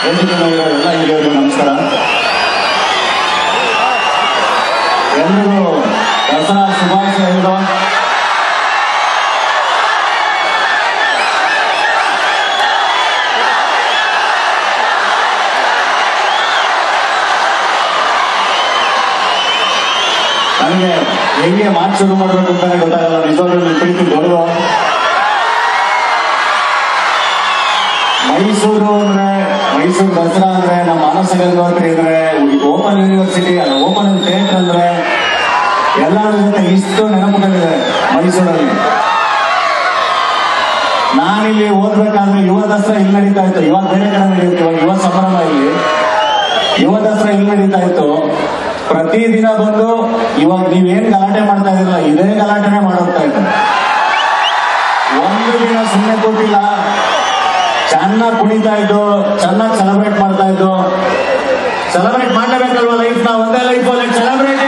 ಎಲ್ಲ ಹಿರಿಯರು ನಮಸ್ಕಾರ. ಎಲ್ಲರೂ ದಸರಾ ಶುಭಾಶಯಗಳು. ನನಗೆ ಹೆಂಗೆ ಮಾತು ಶುರು ಮಾಡಬೇಕು ಅಂತಾನೆ ಗೊತ್ತಾಗಲ್ಲ. ನಿಜವಾಗ್ಲೂ ನಿಮ್ಮ ಪ್ರೀತಿ ದೊಡ್ಡದು. ಮೈಸೂರು ದಸರಾ ಅಂದ್ರೆ ನಮ್ಮ ಮಾನಸ ಗಂಗೋತ್ರಿ ಇದ್ರೆ, ಓಪನ್ ಯೂನಿವರ್ಸಿಟಿ ಓಪನ್ ಥಿಯೇಟರ್ ಅಂದ್ರೆ ಎಲ್ಲರ ಜೊತೆ ಇಷ್ಟು ನೆನಪುಗಳಿದೆ ಮೈಸೂರಲ್ಲಿ. ನಾನಿಲ್ಲಿ ಓದ್ಬೇಕಾದ್ರೆ ಯುವ ದಸರಾ ಇಲ್ಲಿ ನಡೀತಾ ಇತ್ತು. ಇವಾಗ ಬೇರೆ ಕಡೆ ನಡೆಯುತ್ತೆ. ಇವಾಗ ಯುವ ಸಂಭ್ರಮ ಇಲ್ಲಿ ಯುವ ದಸರಾ ಇಲ್ಲಿ ನಡೀತಾ ಇತ್ತು. ಪ್ರತಿದಿನ ಬಂದು ಇವಾಗ ನೀವೇನ್ ಗಲಾಟೆ ಮಾಡ್ತಾ ಇದ್ರಲ್ಲ, ಇದೇ ಗಲಾಟೆನೆ ಮಾಡೋಗ್ತಾ ಇತ್ತು. ಒಂದು ದಿನ ಸುಮ್ಮನೆ ಕೊಟ್ಟಿಲ್ಲ. ಚೆನ್ನಾಗಿ ಕುಣಿತಾ ಇದ್ದು, ಚೆನ್ನಾಗಿ ಸೆಲೆಬ್ರೇಟ್ ಮಾಡ್ತಾ ಇದ್ದು. ಸೆಲೆಬ್ರೇಟ್ ಮಾಡ್ಲೇಬೇಕಲ್ವಾ ಲೈಫ್ ನ? ಒಂದೇ ಲೈಫ್ ಅಲ್ಲಿ ಸೆಲೆಬ್ರೇಟ್.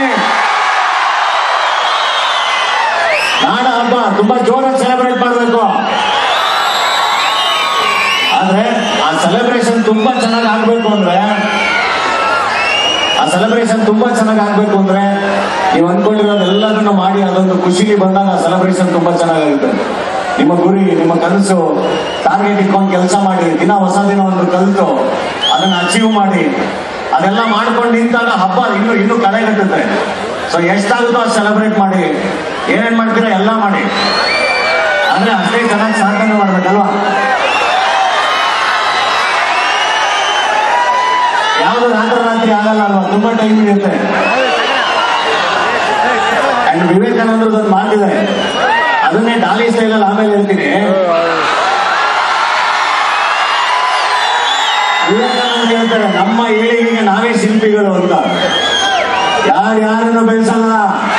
ನಾಡ ಹಬ್ಬ ತುಂಬಾ ಜೋರಾಗಿ ಸೆಲೆಬ್ರೇಟ್ ಮಾಡ್ಬೇಕು. ಆದ್ರೆ ಆ ಸೆಲೆಬ್ರೇಷನ್ ತುಂಬಾ ಚೆನ್ನಾಗಿ ಆಗ್ಬೇಕು ಅಂದ್ರೆ ನೀವು ಅನ್ಕೊಂಡಿರೋದೆಲ್ಲದನ್ನು ಮಾಡಿ ಅದೊಂದು ಖುಷಿಗೆ ಬಂದಾಗ ಆ ಸೆಲೆಬ್ರೇಷನ್ ತುಂಬಾ ಚೆನ್ನಾಗಾಗುತ್ತೆ. ನಿಮ್ಮ ಗುರಿ, ನಿಮ್ಮ ಕನಸು, ಟಾರ್ಗೆಟ್ ಇಟ್ಕೊಂಡು ಕೆಲಸ ಮಾಡಿ, ದಿನ ಹೊಸ ದಿನ ಒಂದು ಕಲಿತು ಅದನ್ನ ಅಚೀವ್ ಮಾಡಿ, ಅದೆಲ್ಲ ಮಾಡ್ಕೊಂಡು ನಿಂತಾಗ ಹಬ್ಬ ಇನ್ನೂ ಕಳೆಗಟ್ಟುತ್ತೆ. ಸೊ ಎಷ್ಟಾಗುತ್ತೋ ಅದು ಸೆಲೆಬ್ರೇಟ್ ಮಾಡಿ. ಏನೇನ್ ಮಾಡ್ತೀರಾ ಎಲ್ಲ ಮಾಡಿ. ಆದ್ರೆ ಅಷ್ಟೇ ಚೆನ್ನಾಗಿ ಸಾಧನೆ ಮಾಡ್ಬೇಕಲ್ವಾ? ಯಾವುದು ರಾತ್ರಿ ಆಗಲ್ಲ ಅಲ್ವಾ? ತುಂಬಾ ಟೈಮ್ ಹಿಡಿಯುತ್ತೆ. ಅಂಡ್ ವಿವೇಕಾನಂದರದ್ದು ಒಂದು ಮಾತಿದೆ, ಅದನ್ನೇ ಡಾಲಿ ಸ್ಟೈಲಲ್ಲಿ ಆಮೇಲೆ ಹೇಳ್ತೀನಿ. ವಿವೇಕಾನಂದ ಹೇಳ್ತಾರೆ, ನಮ್ಮ ಏಳಿಗೆಗೆ ನಾವೇ ಶಿಲ್ಪಿಗಳು ಅಂತ. ಯಾರನ್ನು ಬೆಳೆಸಲ್ಲ.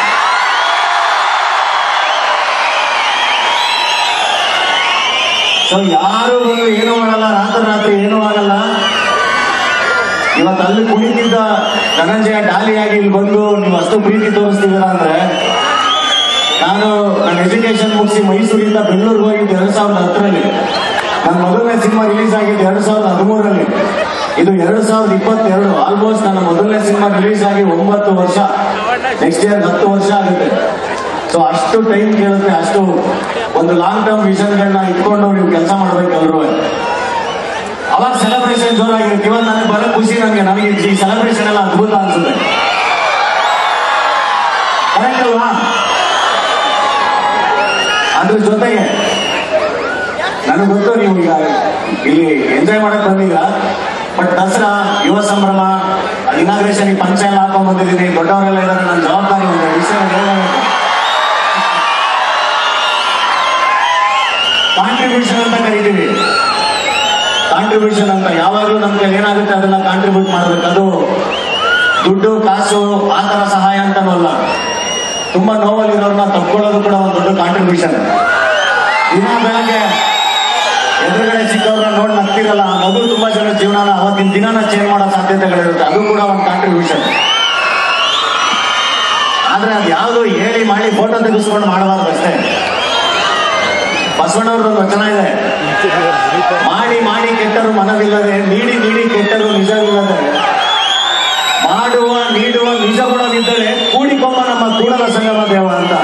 ಸೊ ಯಾರು ಬಂದು ಏನೂ ಮಾಡಲ್ಲ, ರಾತ್ರಿ ಏನೂ ಆಗಲ್ಲ. ಇವತ್ತು ಅಲ್ಲಿ ಕುಣಿತಿದ್ದ ಧನಂಜಯ ಡಾಲಿಯಾಗಿ ಇಲ್ಲಿ ಬಂದು ನೀವು ಅಷ್ಟು ಪ್ರೀತಿ ತೋರಿಸ್ತಿದ್ದೀರಾ ಅಂದ್ರೆ, ನಾನು ನನ್ನ ಎಜುಕೇಶನ್ ಮುಗಿಸಿ ಮೈಸೂರಿಂದ ಬೆಂಗಳೂರಿಗೆ ಹೋಗಿದ್ದು 2010ರಲ್ಲಿ. ನನ್ನ ಮೊದಲನೇ ಸಿನಿಮಾ ರಿಲೀಸ್ ಆಗಿದ್ದು 2013ರಲ್ಲಿ. ಇದು 2022. ಆಲ್ಮೋಸ್ಟ್ ನನ್ನ ಮೊದಲನೇ ಸಿನಿಮಾ ರಿಲೀಸ್ ಆಗಿ 9 ವರ್ಷ. ನೆಕ್ಸ್ಟ್ ಇಯರ್ 10 ವರ್ಷ ಆಗುತ್ತೆ. ಸೊ ಅಷ್ಟು ಟೈಮ್ ಕೇಳುತ್ತೆ. ಅಷ್ಟು ಒಂದು ಲಾಂಗ್ ಟರ್ಮ್ ವಿಷನ್ಗಳನ್ನ ಇಟ್ಕೊಂಡು ನೀವು ಕೆಲಸ ಮಾಡ್ಬೇಕಲ್ರು. ಅವಾಗ ಸೆಲೆಬ್ರೇಷನ್ ಜೋರಾಗಿರುತ್ತೆ. ಇವತ್ತು ನನಗೆ ಬರೋ ಖುಷಿ, ನನಗೆ ಈ ಸೆಲೆಬ್ರೇಷನ್ ಎಲ್ಲ ಅದ್ಭುತ ಅನ್ಸುತ್ತೆ. ಕರೆಕ್ಟ್ ಅಲ್ವಾ? ಅದ್ರ ಜೊತೆಗೆ ನನಗೆ ಗೊತ್ತು ನೀವು ಈಗ ಇಲ್ಲಿ ಎಂಜಾಯ್ ಮಾಡಕ್ ಬಂದೀಗ. ಬಟ್ ದಸರಾ, ಯುವ ಸಂಭ್ರಮ, ಇನಾಗ್ರೇಷನ್ ಪಂಚ ಎಲ್ಲ ಹಾಕೊಂಡ್ ಬಂದಿದ್ದೀನಿ. ದೊಡ್ಡವರೆಲ್ಲ ಇದ್ದಾರೆ. ನನ್ನ ಜವಾಬ್ದಾರಿ ಒಂದು ವಿಷಯ ಕಾಂಟ್ರಿಬ್ಯೂಷನ್ ಅಂತ ಕರಿತೀವಿ. ಕಾಂಟ್ರಿಬ್ಯೂಷನ್ ಅಂತ ಯಾವಾಗಲೂ ನಮ್ಗೆ ಏನಾಗುತ್ತೆ ಅದನ್ನ ಕಾಂಟ್ರಿಬ್ಯೂಟ್ ಮಾಡ್ಬೇಕು. ಅದು ದುಡ್ಡು, ಕಾಸು, ಆ ತರ ಸಹಾಯ ಅಂತಾನೂ ಅಲ್ಲ. ತುಂಬಾ ನೋವಲ್ಲಿರೋರ್ನ ತಪ್ಕೊಳ್ಳೋದು ಕೂಡ ಒಂದು ದೊಡ್ಡ ಕಾಂಟ್ರಿಬ್ಯೂಷನ್. ದಿನ ಬೆಳಗ್ಗೆ ಎದುರುಗಡೆ ಸಿಕ್ಕವ್ರನ್ನ ನೋಡಿ ನಗ್ತಿರಲ್ಲ, ಆ ಮಗು ತುಂಬಾ ಜನ ಜೀವನ ಅವತ್ತಿನ ದಿನಾನ ಚೇಂಜ್ ಮಾಡೋ ಸಾಧ್ಯತೆಗಳಿರುತ್ತೆ. ಅದು ಕೂಡ ಒಂದು ಕಾಂಟ್ರಿಬ್ಯೂಷನ್. ಆದ್ರೆ ಅದು ಯಾವುದು ಹೇಳಿ ಮಾಡಿ ಫೋಟೋ ತೆಗೆಸ್ಕೊಂಡು ಮಾಡಬಾರ್ದು ಅಷ್ಟೇ. ಬಸವಣ್ಣವ್ರದ್ದು ವಚನ ಇದೆ, ಮಾಡಿ ಮಾಡಿ ಕೆಟ್ಟರು ಮನವಿಲ್ಲದೆ, ನೀಡಿ ನೀಡಿ ಕೆಟ್ಟರು ನಿಜವಿಲ್ಲದೆ, ಮಾಡುವ ನೀಡುವ ನಿಜ ಗುಣವಿದ್ದರೆ ಕೂಡಿಕೊಂಬ ನಮ್ಮ ಕೂಡಲ ಸಂಗಮ ದೇವ ಅಂತ.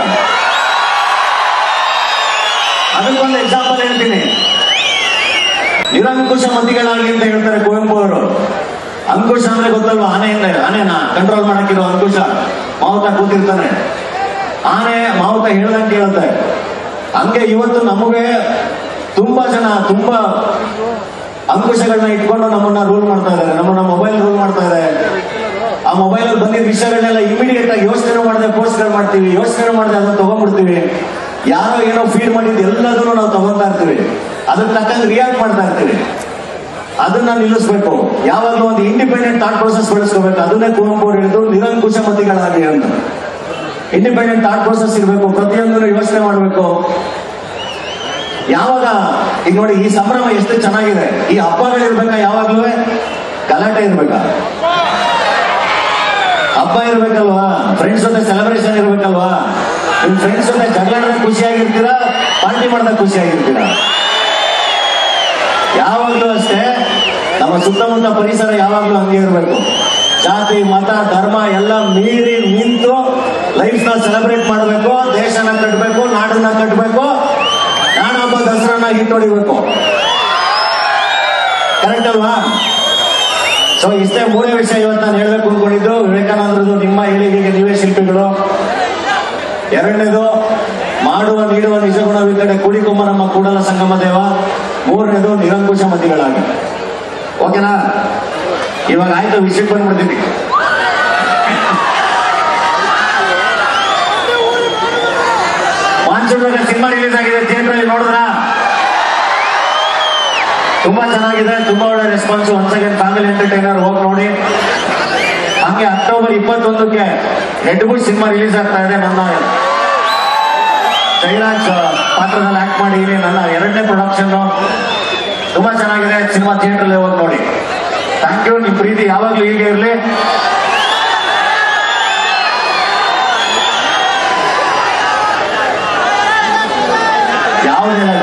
ಅದಕ್ಕೊಂದು ಎಕ್ಸಾಂಪಲ್ ಹೇಳ್ತೀನಿ. ನಿರಂಕುಶ ಮತಿಗಳಾಗಿ ಅಂತ ಹೇಳ್ತಾರೆ ಕುವೆಂಪು ಅವರು. ಅಂಕುಶ ಅಂದ್ರೆ ಗೊತ್ತಲ್ವಾ? ಆನೆನ ಕಂಟ್ರೋಲ್ ಮಾಡಕ್ಕಿರೋ ಅಂಕುಶ. ಮಾವುತ ಕೂತಿರ್ತಾನೆ, ಆನೆ ಮಾವುತ ಹೇಳ್ದಂಗೆ ಕೇಳುತ್ತೆ. ಹಂಗೆ ಇವತ್ತು ನಮಗೆ ತುಂಬಾ ಜನ ತುಂಬಾ ಅಂಕುಶಗಳನ್ನ ಇಟ್ಕೊಂಡು ನಮ್ಮನ್ನ ರೂಲ್ ಮಾಡ್ತಾ ಇದ್ದಾರೆ. ನಮ್ಮನ್ನ ಮೊಬೈಲ್ ರೂಲ್ ಮಾಡ್ತಾ ಇದೆ. ಆ ಮೊಬೈಲ್ ಅಲ್ಲಿ ಬಂದಿದ್ದ ವಿಷಯಗಳನ್ನೆಲ್ಲ ಇಮಿಡಿಯೇಟ್ ಆಗಿ ಯೋಚನೆ ಮಾಡದೆ ಪೋಸ್ಟ್ಗಳು ಮಾಡ್ತೀವಿ. ಯೋಚನೆ ಮಾಡದೆ ಅದನ್ನ ತಗೊಂಡ್ಬಿಡ್ತೀವಿ. ಯಾರೋ ಏನೋ ಫೀಡ್ ಮಾಡಿದ್ದು ಎಲ್ಲದನ್ನು ನಾವು ತಗೊಂತಾ ಇರ್ತೀವಿ. ಅದಕ್ಕೆ ತಕ್ಕಂಗೆ ರಿಯಾಕ್ಟ್ ಮಾಡ್ತಾ ಇರ್ತೀವಿ. ಅದನ್ನ ನಿಲ್ಲಿಸ್ಬೇಕು. ಯಾವಾಗಲೂ ಒಂದು ಇಂಡಿಪೆಂಡೆಂಟ್ ಥಾಟ್ ಪ್ರೊಸೆಸ್ ಬೆಳೆಸ್ಕೋಬೇಕು. ಅದನ್ನೇ ಕುವೆಂಪು ಅವರು ಹೇಳಿದ್ರು, ನಿರಂಕುಶ ಮತಿಗಳಾಗಿ ಅಂತ. ಇಂಡಿಪೆಂಡೆಂಟ್ ಥಾಟ್ ಪ್ರೊಸೆಸ್ ಇರಬೇಕು. ಪ್ರತಿಯೊಂದನ್ನು ಯೋಚನೆ ಮಾಡಬೇಕು. ಯಾವಾಗ ಈಗ ನೋಡಿ, ಈ ಸಂಭ್ರಮ ಎಷ್ಟು ಚೆನ್ನಾಗಿದೆ. ಈ ಹಬ್ಬಗಳಿರ್ಬೇಕಾ? ಯಾವಾಗ್ಲೂ ಗಲಾಟೆ ಇರ್ಬೇಕಾ? ಹಬ್ಬ ಇರ್ಬೇಕಲ್ವಾ? ಫ್ರೆಂಡ್ಸ್ ಜೊತೆ ಸೆಲೆಬ್ರೇಷನ್ ಇರ್ಬೇಕಲ್ವಾ? ನಿಮ್ ಫ್ರೆಂಡ್ಸ್ ಜೊತೆ ಜಗಳ ಖುಷಿಯಾಗಿರ್ತೀರಾ, ಪಾರ್ಟಿ ಮಾಡಿದಾಗ ಖುಷಿಯಾಗಿರ್ತೀರಾ? ಯಾವಾಗಲೂ ಅಷ್ಟೇ ನಮ್ಮ ಸುತ್ತಮುತ್ತ ಪರಿಸರ ಯಾವಾಗ್ಲೂ ಹಂಗೆ ಇರಬೇಕು. ಜಾತಿ ಮತ ಧರ್ಮ ಎಲ್ಲ ಮೀರಿ ನಿಂತು ಲೈಫ್ ನ ಸೆಲೆಬ್ರೇಟ್ ಮಾಡಬೇಕು, ದೇಶನ ಕಟ್ಟಬೇಕು, ನಾಡನ್ನ ಕಟ್ಟಬೇಕು, ನಾಡಹಬ್ಬ ದಸರಾನ ಹಿಟ್ಟೊಡಿಬೇಕು. ಕರೆಕ್ಟ್ ಅಲ್ವಾ? ಸೊ ಇಷ್ಟೇ ಮೂರೇ ವಿಷಯ ಇವತ್ತು ನಾನು ಹೇಳ್ಬೇಕು ಅನ್ಕೊಂಡಿದ್ದು. ವಿವೇಕಾನಂದರದು ನಿಮ್ಮ ಏಳಿಗೆಗೆ ನೀವೇ ಶಿಲ್ಪಿಗಳು. ಎರಡನೇದು ಮಾಡುವ ನೀಡುವ ನಿಜಗುಣ ವಿಂಗಡೆ ಕೂಡಿಕೊಂಬ ನಮ್ಮ ಕೂಡಲ ಸಂಗಮ ದೇವ. ಮೂರನೇದು ನಿರಂಕುಶ ಮತಿಗಳಾಗಿ. ಓಕೆನಾ? ಇವಾಗ ಆಯ್ತು, ವಿಷಯಕ್ಕೆ ಬಂದ್ಬಿಡ್ತೀನಿ. ಮಾನ್ಸೂನ್ ಸಿನಿಮಾ ರಿಲೀಸ್ ಆಗಿದೆ, ಥಿಯೇಟರ್ ಅಲ್ಲಿ ನೋಡಿದ್ರಾ? ತುಂಬಾ ಚೆನ್ನಾಗಿದೆ, ತುಂಬಾ ಒಳ್ಳೆ response. Once again family entertainer, ಹೋಗಿ ನೋಡಿ. ಹಂಗೆ ಅಕ್ಟೋಬರ್ 21ಕ್ಕೆ ರೆಡ್ ಬುಲ್ ಸಿನಿಮಾ ರಿಲೀಸ್ ಆಗ್ತಾ ಇದೆ. ನನ್ನ ಜಯರಾಜ್ ಪಾತ್ರದಲ್ಲಿ ಆಕ್ಟ್ ಮಾಡಿದೀನಿ. ನನ್ನ 2ನೇ ಪ್ರೊಡಕ್ಷನ್. ತುಂಬಾ ಚೆನ್ನಾಗಿದೆ ಸಿನಿಮಾ, ಥಿಯೇಟರ್ ಹೋಗಿ ನೋಡಿ. Thank you. ನಿಮ್ ಪ್ರೀತಿ ಯಾವಾಗ್ಲೂ ಹೀಗೆ ಇರಲಿ. ಯಾವುದಿಲ್ಲ